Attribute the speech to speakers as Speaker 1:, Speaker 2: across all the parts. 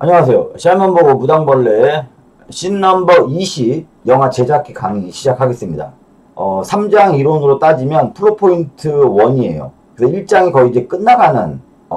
Speaker 1: 안녕하세요. 샤먼버거 무당벌레 씬 넘버 20 영화 제작기 강의 시작하겠습니다. 3장 이론으로 따지면 플롯포인트 1이에요. 그래서 1장이 거의 이제 끝나가는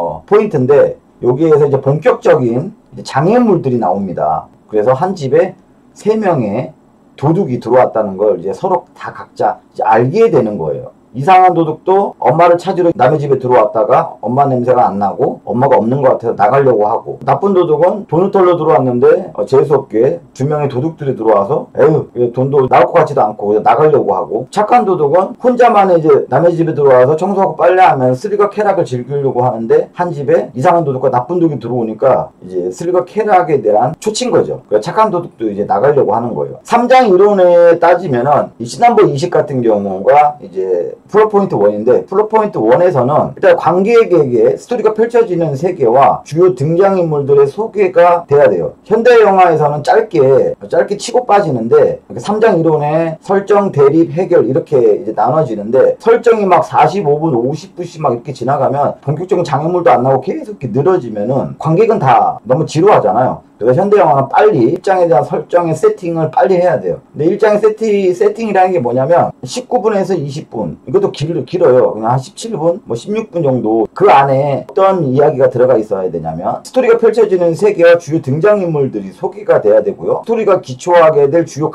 Speaker 1: 포인트인데 여기에서 이제 본격적인 장애물들이 나옵니다. 그래서 한 집에 3명의 도둑이 들어왔다는 걸 이제 서로 다 각자 이제 알게 되는 거예요. 이상한 도둑도 엄마를 찾으러 남의 집에 들어왔다가 엄마 냄새가 안 나고 엄마가 없는 것 같아서 나가려고 하고, 나쁜 도둑은 돈을 털러 들어왔는데 재수없게 2명의 도둑들이 들어와서 에휴 돈도 나올 것 같지도 않고 그냥 나가려고 하고, 착한 도둑은 혼자만 이제 남의 집에 들어와서 청소하고 빨래하면 스릴과 쾌락을 즐기려고 하는데 한 집에 이상한 도둑과 나쁜 도둑이 들어오니까 이제 스릴과 쾌락에 대한 초친 거죠. 그래서 착한 도둑도 이제 나가려고 하는 거예요. 3장 이론에 따지면은 이 씬넘버 20 같은 경우가 이제 플롯포인트 1인데, 플롯포인트 1에서는 일단 관객에게 스토리가 펼쳐지는 세계와 주요 등장인물들의 소개가 돼야 돼요. 현대 영화에서는 짧게 치고 빠지는데 3장 이론에 설정, 대립, 해결 이렇게 이제 나눠지는데, 설정이 막 45분, 50분씩 막 이렇게 지나가면 본격적인 장애물도 안 나오고 계속 이렇게 늘어지면은 관객은 다 너무 지루하잖아요. 그래서 현대 영화는 빨리 1장에 대한 설정의 세팅을 빨리 해야 돼요. 근데 1장의 세팅이라는 게 뭐냐면 19분에서 20분, 이것도 길어요. 그냥 한 17분, 뭐 16분 정도. 그 안에 어떤 이야기가 들어가 있어야 되냐면 스토리가 펼쳐지는 세계와 주요 등장인물들이 소개가 돼야 되고요. 스토리가 기초하게 될 주요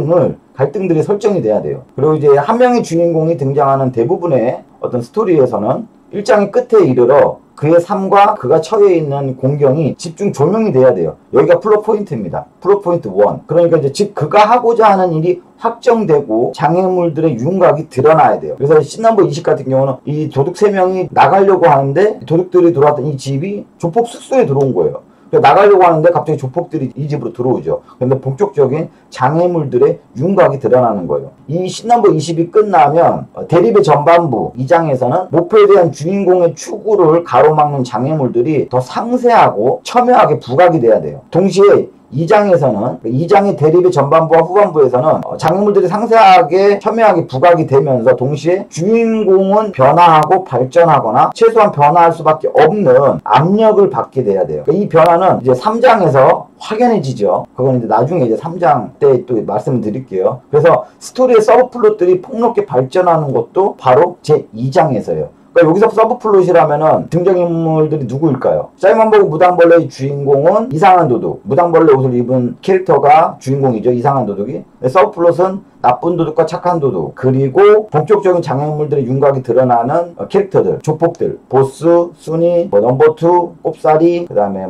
Speaker 1: 갈등들이 설정이 돼야 돼요. 그리고 이제 한 명의 주인공이 등장하는 대부분의 어떤 스토리에서는 1장의 끝에 이르러 그의 삶과 그가 처해 있는 공경이 집중 조명이 돼야 돼요. 여기가 플롯 포인트입니다. 플롯 포인트 1. 그러니까 이제 즉 그가 하고자 하는 일이 확정되고 장애물들의 윤곽이 드러나야 돼요. 그래서 씬넘버 20 같은 경우는 이 도둑 3명이 나가려고 하는데 도둑들이 들어왔던 이 집이 조폭 숙소에 들어온 거예요. 나가려고 하는데 갑자기 조폭들이 이 집으로 들어오죠. 그런데 본격적인 장애물들의 윤곽이 드러나는 거예요. 이 씬넘버 20이 끝나면 대립의 전반부 2장에서는 목표에 대한 주인공의 추구를 가로막는 장애물들이 더 상세하고 첨예하게 부각이 돼야 돼요. 동시에 2장에서는 2장의 대립의 전반부와 후반부에서는 장애물들이 상세하게 첨예하게 부각이 되면서 동시에 주인공은 변화하고 발전하거나 최소한 변화할 수밖에 없는 압력을 받게 돼야 돼요. 이 변화는 이제 3장에서 확연해지죠. 그건 이제 나중에 이제 3장 때 또 말씀을 드릴게요. 그래서 스토리의 서브플롯들이 폭넓게 발전하는 것도 바로 제 2장에서예요. 여기서 서브플롯이라면은 등장인물들이 누구일까요? 샤먼버거 무당벌레의 주인공은 이상한 도둑, 무당벌레 옷을 입은 캐릭터가 주인공이죠. 이상한 도둑이. 서브플롯은 나쁜 도둑과 착한 도둑, 그리고 본격적인 장애물들의 윤곽이 드러나는 캐릭터들, 조폭들, 보스, 순이, 넘버 2, 꼽사리, 그 다음에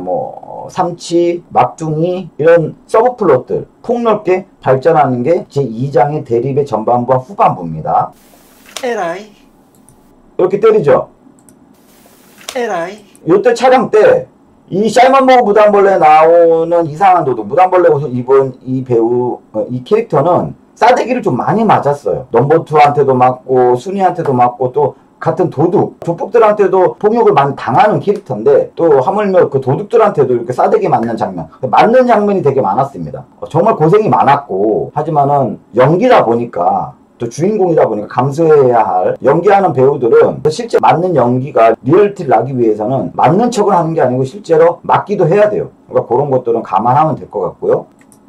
Speaker 1: 삼치, 막둥이, 이런 서브플롯들 폭넓게 발전하는 게 제2장의 대립의 전반부와 후반부입니다.
Speaker 2: 에라이
Speaker 1: 이렇게 때리죠.
Speaker 2: 에라이
Speaker 1: 이때 촬영 때 이 샤먼버거 무당벌레에 나오는 이상한 도둑, 무당벌레 옷을 입은 이 배우, 이 캐릭터는 싸대기를 좀 많이 맞았어요. 넘버 2한테도 맞고 순이한테도 맞고 또 같은 도둑, 조폭들한테도 폭력을 많이 당하는 캐릭터인데 또 하물며 그 도둑들한테도 이렇게 싸대기 맞는 장면, 맞는 장면이 되게 많았습니다. 정말 고생이 많았고, 하지만은 연기다 보니까 또 주인공이다 보니까 감수해야 할, 연기하는 배우들은 실제 맞는 연기가 리얼티를 나기 위해서는 맞는 척을 하는 게 아니고 실제로 맞기도 해야 돼요. 그러니까 그런 것들은 감안하면 될 것 같고요.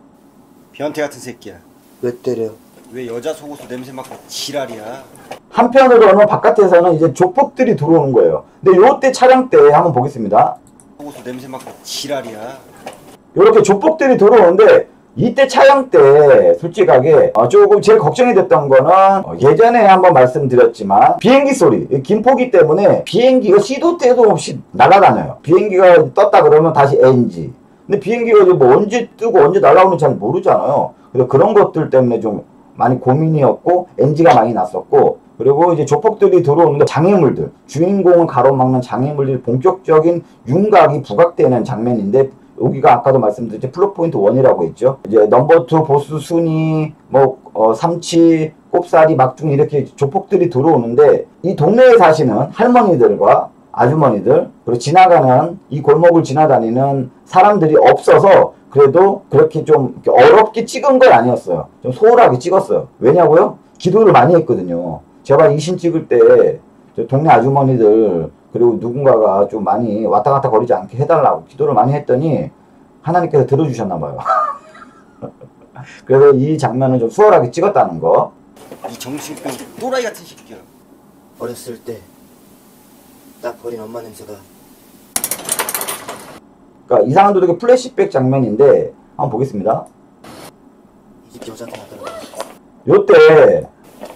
Speaker 2: 변태 같은 새끼야.
Speaker 3: 왜 때려?
Speaker 2: 왜 여자 속옷 냄새 맡고 지랄이야?
Speaker 1: 한편으로는 바깥에서는 이제 조폭들이 들어오는 거예요. 근데 요때 촬영 때 한번 보겠습니다.
Speaker 2: 속옷 냄새 맡고 지랄이야.
Speaker 1: 이렇게 조폭들이 들어오는데 이때 촬영 때 솔직하게 조금 제일 걱정이 됐던 거는 예전에 한번 말씀드렸지만 비행기 소리, 김포기 때문에 비행기가 시도 때도 없이 날아다녀요. 비행기가 떴다 그러면 다시 NG. 근데 비행기가 뭐 언제 뜨고 언제 날아오는지 잘 모르잖아요. 그래서 그런 것들 때문에 좀 많이 고민이었고 NG가 많이 났었고, 그리고 이제 조폭들이 들어오는데 장애물들, 주인공을 가로막는 장애물들이 본격적인 윤곽이 부각되는 장면인데, 여기가 아까도 말씀드렸죠. 플롯 포인트 1이라고 했죠. 이제 넘버 2, 보스, 순이, 삼치, 꼽사리, 막둥이 이렇게 조폭들이 들어오는데 이 동네에 사시는 할머니들과 아주머니들, 그리고 지나가는 이 골목을 지나다니는 사람들이 없어서 그래도 그렇게 좀 어렵게 찍은 건 아니었어요. 좀 소홀하게 찍었어요. 왜냐고요? 기도를 많이 했거든요. 제가 이신 찍을 때 동네 아주머니들 그리고 누군가가 좀 많이 왔다 갔다 거리지 않게 해달라고 기도를 많이 했더니 하나님께서 들어주셨나봐요. 그래서 이 장면을 좀 수월하게 찍었다는 거.
Speaker 2: 이 정신병 또라이 같은 새끼야.
Speaker 3: 어렸을 때 딱 버린 엄마 냄새가.
Speaker 1: 그러니까 이상한 도둑의 플래시백 장면인데 한번 보겠습니다.
Speaker 3: 이 집 여자한테 나더라고.
Speaker 1: 요때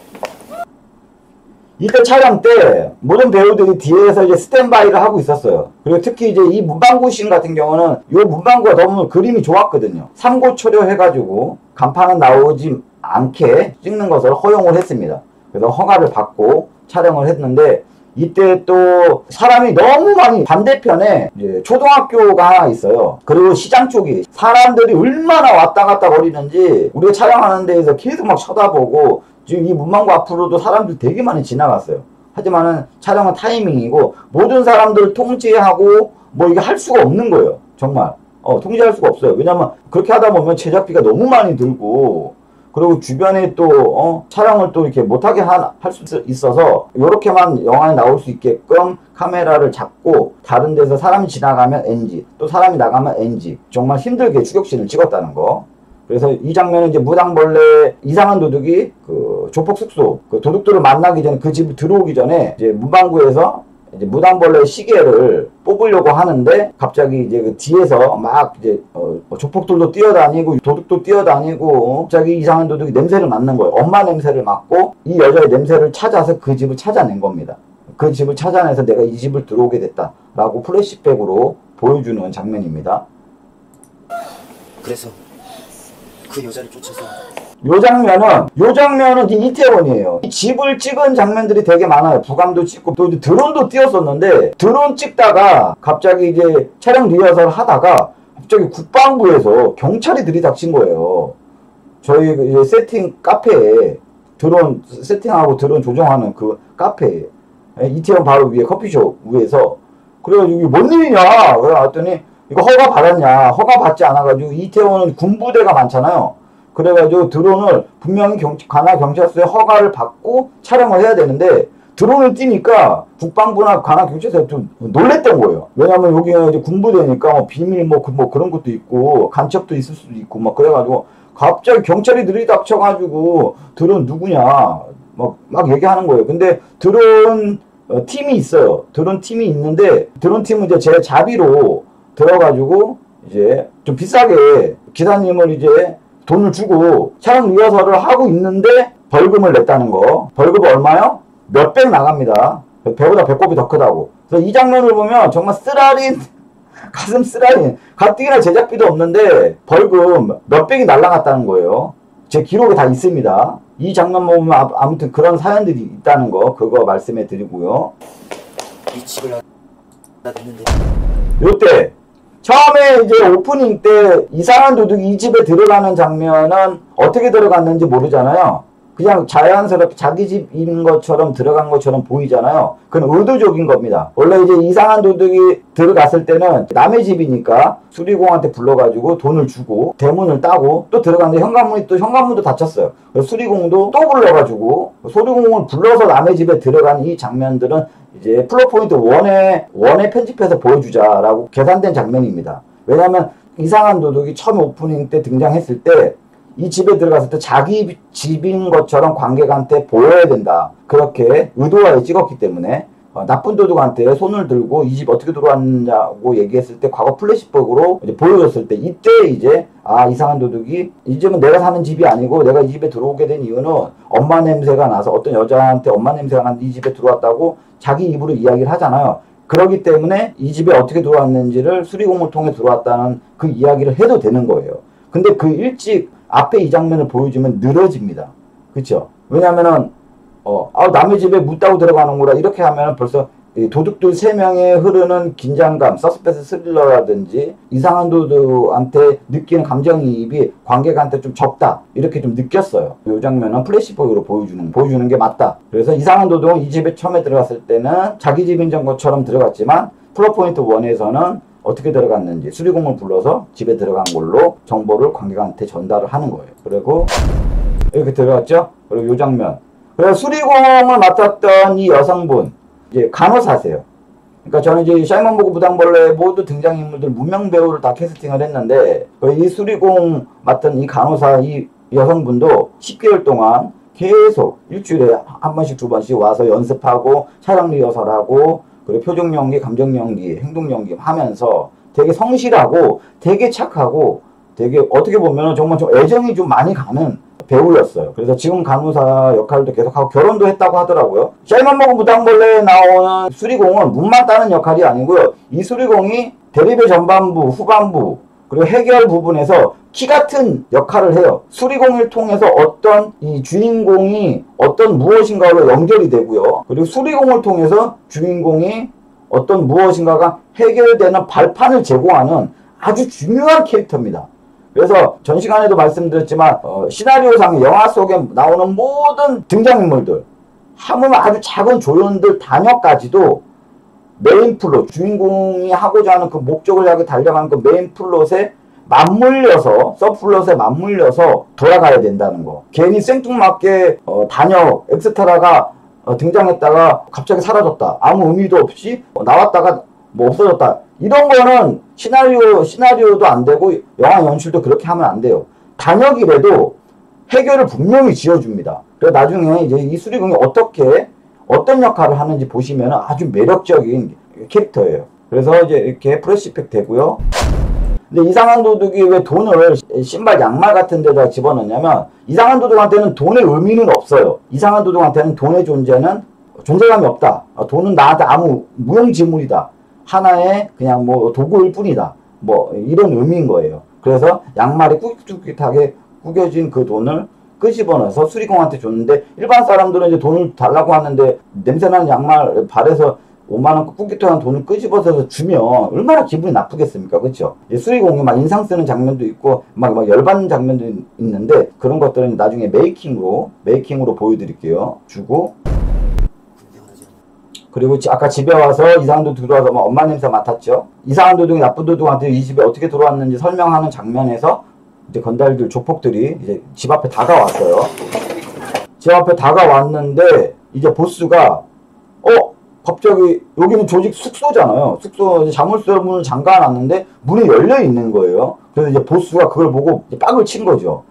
Speaker 1: 이때 촬영 때 모든 배우들이 뒤에서 이제 스탠바이를 하고 있었어요. 그리고 특히 이제 이 문방구 씬 같은 경우는 요 문방구가 너무 그림이 좋았거든요. 삼고초려 해가지고 간판은 나오지 않게 찍는 것을 허용을 했습니다. 그래서 허가를 받고 촬영을 했는데 이때 또 사람이 너무 많이 반대편에 이제 초등학교가 하나 있어요. 그리고 시장 쪽이 사람들이 얼마나 왔다 갔다 거리는지 우리가 촬영하는 데에서 계속 막 쳐다보고 지금 이 문방구 앞으로도 사람들 되게 많이 지나갔어요. 하지만은 촬영은 타이밍이고 모든 사람들을 통제하고 뭐 이게 할 수가 없는 거예요. 정말 통제할 수가 없어요. 왜냐면 그렇게 하다 보면 제작비가 너무 많이 들고 그리고 주변에 또 촬영을 또 이렇게 못하게 할 수 있어서 이렇게만 영화에 나올 수 있게끔 카메라를 잡고 다른 데서 사람이 지나가면 NG 또 사람이 나가면 NG 정말 힘들게 추격신을 찍었다는 거. 그래서 이 장면은 이제 무당벌레 이상한 도둑이 그 조폭 숙소 그 도둑들을 만나기 전에 그 집을 들어오기 전에 이제 문방구에서 이제 무당벌레 시계를 뽑으려고 하는데 갑자기 이제 그 뒤에서 막 이제 조폭들도 뛰어다니고 도둑도 뛰어다니고 갑자기 이상한 도둑이 냄새를 맡는 거예요. 엄마 냄새를 맡고 이 여자의 냄새를 찾아서 그 집을 찾아낸 겁니다. 그 집을 찾아내서 내가 이 집을 들어오게 됐다라고 플래시백으로 보여주는 장면입니다.
Speaker 3: 그래서 그 여자를 쫓아서
Speaker 1: 요 장면은 이태원이에요. 이 집을 찍은 장면들이 되게 많아요. 부감도 찍고 또 드론도 띄었었는데 드론 찍다가 갑자기 이제 촬영 리허설 하다가 갑자기 국방부에서 경찰이 들이닥친 거예요. 저희 이제 세팅 카페에 드론 세팅하고 드론 조정하는 그 카페에 이태원 바로 위에 커피숍 위에서 그래가지고 이게 뭔 일이냐 그래봤더니 이거 허가 받았냐 허가 받지 않아가지고 이태원은 군부대가 많잖아요. 그래가지고 드론을 분명히 관할 경찰서에 허가를 받고 촬영을 해야 되는데 드론을 띄니까 국방부나 관할 경찰서에 좀 놀랬던 거예요. 왜냐면 여기는 이제 군부대니까 뭐 비밀 뭐 그런 것도 있고 간첩도 있을 수도 있고 막 그래가지고 갑자기 경찰이 들이닥쳐가지고 드론 누구냐 막 얘기하는 거예요. 근데 드론 팀이 있어요. 드론 팀이 있는데 드론 팀은 이제 제 자비로 들어가지고 이제 좀 비싸게 기사님을 이제 돈을 주고 촬영 리허설을 하고 있는데 벌금을 냈다는 거. 벌금 얼마요? 몇백 나갑니다. 배보다 배꼽이 더 크다고. 그래서 이 장면을 보면 정말 쓰라린 가슴 쓰라린 가뜩이나 제작비도 없는데 벌금 몇백이 날라갔다는 거예요. 제 기록에 다 있습니다. 이 장면 보면 아무튼 그런 사연들이 있다는 거 그거 말씀해 드리고요.
Speaker 3: 이 집을 나 됐는데
Speaker 1: 요때 처음에 이제 오프닝 때 이상한 도둑이 이 집에 들어가는 장면은 어떻게 들어갔는지 모르잖아요. 그냥 자연스럽게 자기 집인 것처럼 들어간 것처럼 보이잖아요. 그건 의도적인 겁니다. 원래 이제 이상한 도둑이 들어갔을 때는 남의 집이니까 수리공한테 불러가지고 돈을 주고 대문을 따고 또 들어갔는데 현관문도 닫혔어요. 그래서 수리공도 또 불러가지고 수리공을 불러서 남의 집에 들어간 이 장면들은 이제 플롯포인트 1에 편집해서 보여주자라고 계산된 장면입니다. 왜냐하면 이상한 도둑이 처음 오프닝 때 등장했을 때 이 집에 들어갔을 때 자기 집인 것처럼 관객한테 보여야 된다. 그렇게 의도하에 찍었기 때문에 나쁜 도둑한테 손을 들고 이 집 어떻게 들어왔냐고 얘기했을 때 과거 플래시백으로 이제 보여줬을 때 이때 이제 이상한 도둑이 이 집은 내가 사는 집이 아니고 내가 이 집에 들어오게 된 이유는 엄마 냄새가 나서 어떤 여자한테 엄마 냄새가 나서 이 집에 들어왔다고 자기 입으로 이야기를 하잖아요. 그렇기 때문에 이 집에 어떻게 들어왔는지를 수리공을 통해 들어왔다는 그 이야기를 해도 되는 거예요. 근데 그 일찍 앞에 이 장면을 보여주면 늘어집니다. 그쵸? 왜냐면은 남의 집에 묻다고 들어가는구나 이렇게 하면 벌써 도둑들 3명의 흐르는 긴장감, 서스펜스 스릴러라든지 이상한 도둑한테 느끼는 감정이입이 관객한테 좀 적다 이렇게 좀 느꼈어요. 이 장면은 플래시백으로 보여주는 게 맞다. 그래서 이상한 도둑은 이 집에 처음에 들어갔을 때는 자기 집인 것처럼 들어갔지만 플롯포인트 1에서는 어떻게 들어갔는지 수리공을 불러서 집에 들어간 걸로 정보를 관객한테 전달을 하는 거예요. 그리고 이렇게 들어갔죠? 그리고 이 장면. 그래서 수리공을 맡았던 이 여성분, 이제 간호사세요. 그러니까 저는 이제 샤이먼 보고 무당벌레 모두 등장인물들 무명 배우를 다 캐스팅을 했는데 이 수리공 맡은 이 간호사 이 여성분도 10개월 동안 계속 일주일에 한 번씩 두 번씩 와서 연습하고 촬영 리허설하고 그리고 표정 연기, 감정 연기, 행동 연기 하면서 되게 성실하고 되게 착하고 되게 어떻게 보면 정말 좀 애정이 좀 많이 가는 배우였어요. 그래서 지금 간호사 역할도 계속하고 결혼도 했다고 하더라고요. 샤이먼 보고 무당벌레에 나오는 수리공은 문만 따는 역할이 아니고요. 이 수리공이 대리배 전반부, 후반부 그리고 해결 부분에서 키 같은 역할을 해요. 수리공을 통해서 어떤 이 주인공이 어떤 무엇인가로 연결이 되고요. 그리고 수리공을 통해서 주인공이 어떤 무엇인가가 해결되는 발판을 제공하는 아주 중요한 캐릭터입니다. 그래서 전 시간에도 말씀드렸지만 시나리오상 영화 속에 나오는 모든 등장인물들 하물며 아주 작은 조연들 단역까지도 메인 플롯, 주인공이 하고자 하는 그 목적을 향해 달려가는 그 메인 플롯에 맞물려서 서플롯에 맞물려서 돌아가야 된다는 거. 괜히 생뚱맞게 단역 엑스트라가 등장했다가 갑자기 사라졌다. 아무 의미도 없이 나왔다가 뭐 없어졌다. 이런 거는 시나리오도 안 되고 영화 연출도 그렇게 하면 안 돼요. 단역이라도 해결을 분명히 지어줍니다. 그래서 나중에 이제 이 수리공이 어떤 역할을 하는지 보시면 아주 매력적인 캐릭터예요. 그래서 이제 이렇게 프레시팩 되고요. 근데 이상한 도둑이 왜 돈을 신발 양말 같은 데다 집어넣냐면 이상한 도둑한테는 돈의 의미는 없어요. 이상한 도둑한테는 돈의 존재는 존재감이 없다. 돈은 나한테 아무 무용지물이다. 하나의 그냥 뭐 도구일 뿐이다. 뭐 이런 의미인 거예요. 그래서 양말이 꾹꾹하게 구겨진 그 돈을 끄집어내서 수리공한테 줬는데 일반 사람들은 이제 돈을 달라고 하는데 냄새나는 양말 발에서 5만원 꾹꾹한 돈을 끄집어서 주면 얼마나 기분이 나쁘겠습니까? 그렇죠? 수리공이 막 인상 쓰는 장면도 있고 막 열받는 장면도 있는데 그런 것들은 나중에 메이킹으로 보여드릴게요. 주고 그리고 아까 집에 와서 이상한 도둑 들어와서 막 엄마 냄새 맡았죠. 이상한 도둑이 나쁜 도둑한테 이 집에 어떻게 들어왔는지 설명하는 장면에서 이제 건달들 조폭들이 이제 집 앞에 다가왔어요. 집 앞에 다가왔는데 이제 보스가 갑자기 여기는 조직 숙소잖아요. 숙소 자물쇠 문을 잠가놨는데 문이 열려 있는 거예요. 그래서 이제 보스가 그걸 보고 이제 빡을 친 거죠.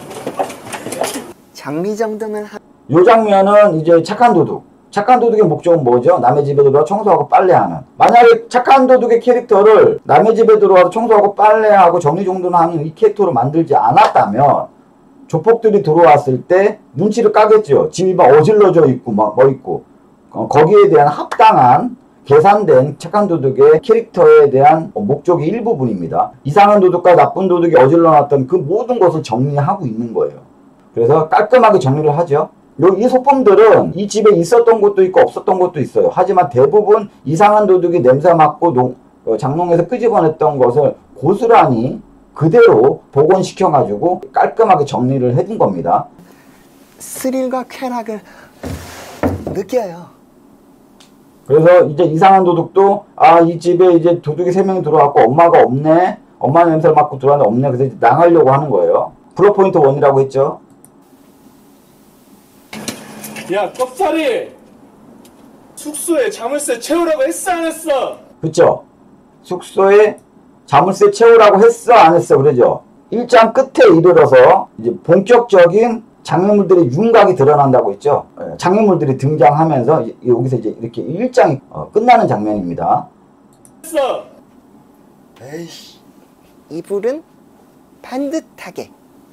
Speaker 3: 장미정등은
Speaker 1: 요 장면은 이제 착한 도둑의 목적은 뭐죠? 남의 집에 들어와 청소하고 빨래하는. 만약에 착한 도둑의 캐릭터를 남의 집에 들어와서 청소하고 빨래하고 정리정돈을 하는 이 캐릭터로 만들지 않았다면 조폭들이 들어왔을 때 눈치를 까겠죠. 집이 막 어질러져 있고 막 뭐 있고 거기에 대한 합당한 계산된 착한 도둑의 캐릭터에 대한 목적이 일부분입니다. 이상한 도둑과 나쁜 도둑이 어질러놨던 그 모든 것을 정리하고 있는 거예요. 그래서 깔끔하게 정리를 하죠. 이 소품들은 이 집에 있었던 것도 있고 없었던 것도 있어요. 하지만 대부분 이상한 도둑이 냄새 맡고 장롱에서 끄집어냈던 것을 고스란히 그대로 복원시켜가지고 깔끔하게 정리를 해둔 겁니다.
Speaker 3: 스릴과 쾌락을 느껴요.
Speaker 1: 그래서 이제 이상한 도둑도 이 집에 이제 도둑이 3명이 들어왔고 엄마가 없네. 엄마 냄새를 맡고 들어왔는데 없네. 그래서 이제 나가려고 하는 거예요. 플롯포인트 1이라고 했죠.
Speaker 4: 야, 껍살이! 숙소에 자물쇠 채우라고 했어, 안 했어?
Speaker 1: 그쵸? 숙소에 자물쇠 채우라고 했어, 안 했어? 그러죠? 1장 끝에 이르러서 이제 본격적인 장면물들의 윤곽이 드러난다고 했죠. 장면물들이 등장하면서 여기서 이제 이렇게 1장이 끝나는 장면입니다.
Speaker 4: 했어!
Speaker 3: 에이씨. 이불은 반듯하게,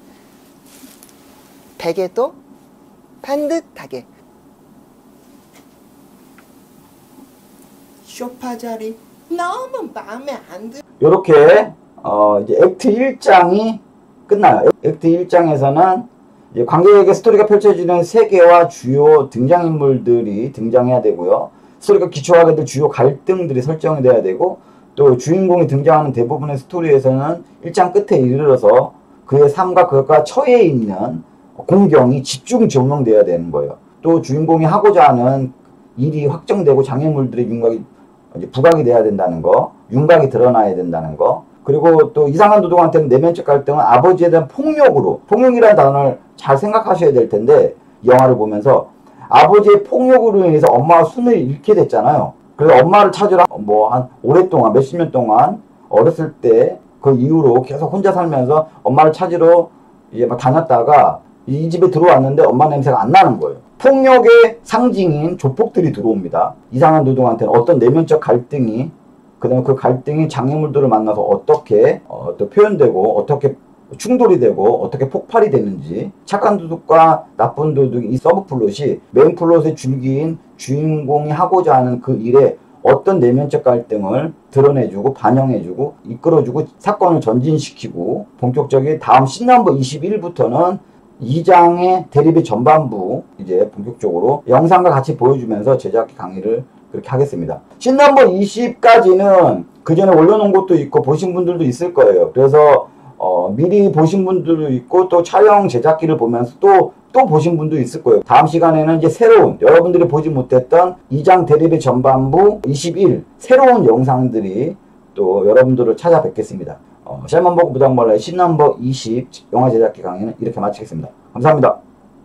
Speaker 3: 베개도 반듯하게, 소파 자리 너무 마음에 안 들어.
Speaker 1: 요렇게 이제 액트 1장이 끝나요. 액트 1장에서는 이제 관객에게 스토리가 펼쳐지는 세계와 주요 등장인물들이 등장해야 되고요. 스토리가 기초하게 될 주요 갈등들이 설정이 돼야 되고 또 주인공이 등장하는 대부분의 스토리에서는 1장 끝에 이르러서 그의 삶과 그것과 처해 있는 공경이 집중 조명돼야 되는 거예요. 또 주인공이 하고자 하는 일이 확정되고 장애물들의 윤곽이 이제 부각이 돼야 된다는 거, 윤곽이 드러나야 된다는 거. 그리고 또 이상한 도둑한테는 내면적 갈등은 아버지에 대한 폭력이라는 단어를 잘 생각하셔야 될 텐데 영화를 보면서 아버지의 폭력으로 인해서 엄마가 숨을 잃게 됐잖아요. 그래서 엄마를 찾으라 뭐 한 오랫동안 몇십 년 동안 어렸을 때 그 이후로 계속 혼자 살면서 엄마를 찾으러 이제 막 다녔다가 이 집에 들어왔는데 엄마 냄새가 안 나는 거예요. 폭력의 상징인 조폭들이 들어옵니다. 이상한 노동한테는 어떤 내면적 갈등이, 그 다음에 그 갈등이 장애물들을 만나서 어떻게 또 표현되고 어떻게 충돌이 되고 어떻게 폭발이 되는지, 착한 도둑과 나쁜 도둑 이 서브 플롯이 메인 플롯의 줄기인 주인공이 하고자 하는 그 일에 어떤 내면적 갈등을 드러내주고 반영해주고 이끌어주고 사건을 전진시키고, 본격적인 다음 씬넘버 21부터는 2장의 대립의 전반부 이제 본격적으로 영상과 같이 보여주면서 제작기 강의를 그렇게 하겠습니다. 씬넘버 20까지는 그 전에 올려놓은 것도 있고 보신 분들도 있을 거예요. 그래서 미리 보신 분들도 있고 또 촬영 제작기를 보면서 또 보신 분도 있을 거예요. 다음 시간에는 이제 새로운, 여러분들이 보지 못했던 2장 대립의 전반부 21 새로운 영상들이 또 여러분들을 찾아뵙겠습니다. 샬먼버그 무당벌레 씬넘버 20 영화 제작기 강의는 이렇게 마치겠습니다. 감사합니다.